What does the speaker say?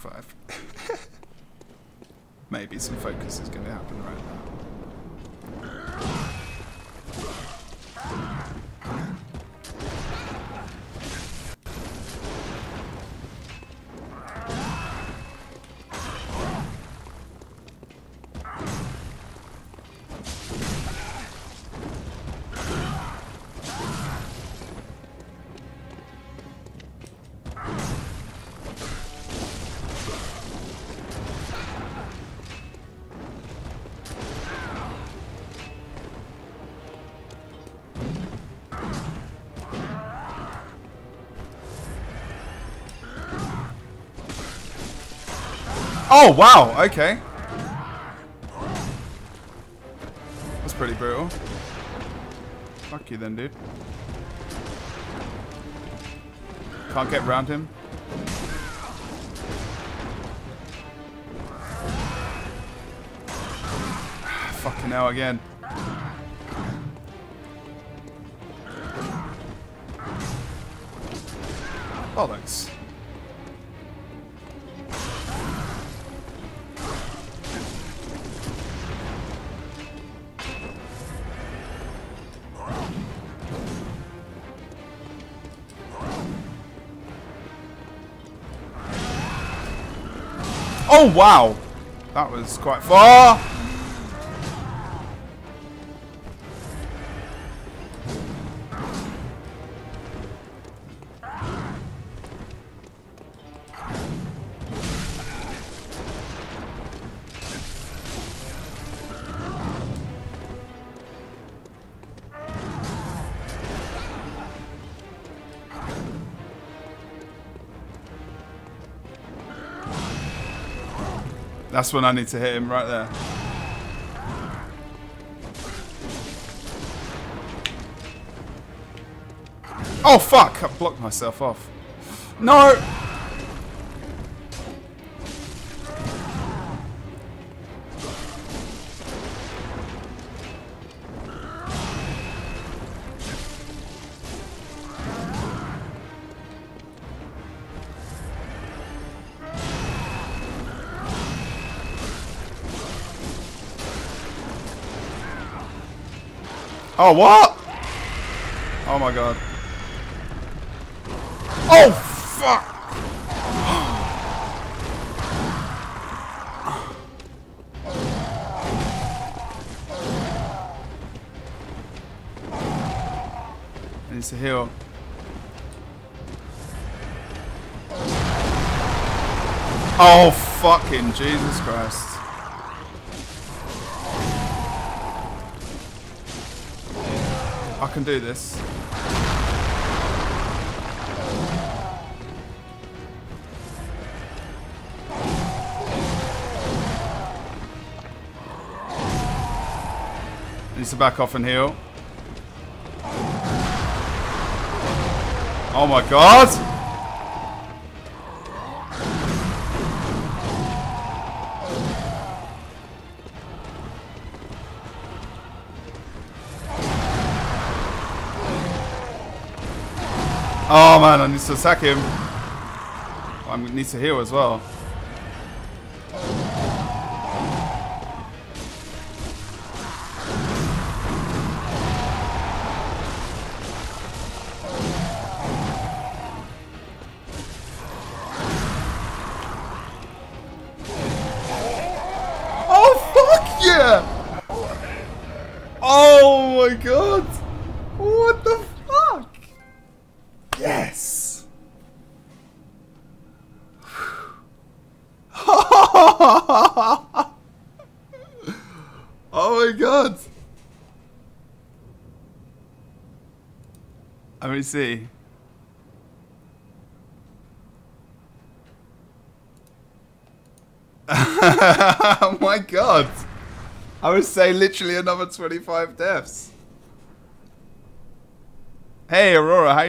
25. Maybe some focus is going to happen right now. Oh, wow, okay. That's pretty brutal. Fuck you then, dude. Can't get around him. Fucking hell again. Bollocks. Oh, wow. That was quite far. That's when I need to hit him right there. Oh fuck! I blocked myself off. No! Oh, what? Oh my god. Oh, fuck! I need to heal. Oh, fucking Jesus Christ. I can do this. Needs to back off and heal. Oh my god! Oh man, I need to attack him. I need to heal as well. Oh fuck yeah! Oh my god! What the fuck? Yes! Oh my god! Let me see. Oh my god! I would say literally another 25 deaths. Hey Aurora, how